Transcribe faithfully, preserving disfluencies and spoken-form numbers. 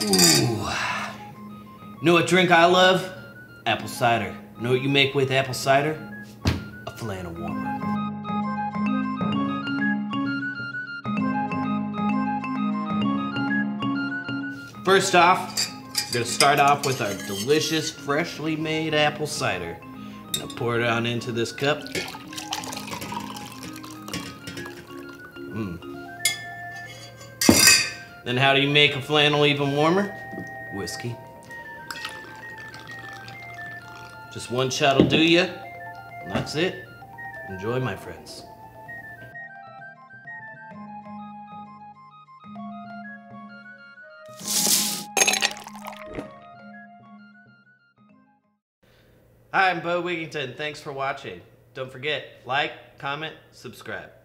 Ooh. Know what drink I love? Apple cider. Know what you make with apple cider? A flannel warmer. First off, we're gonna start off with our delicious, freshly made apple cider. I'm gonna pour it on into this cup. Mmm. Then how do you make a flannel even warmer? Whiskey. Just one shot will do ya, and that's it. Enjoy, my friends. Hi, I'm Bo Wigington. Thanks for watching. Don't forget, like, comment, subscribe.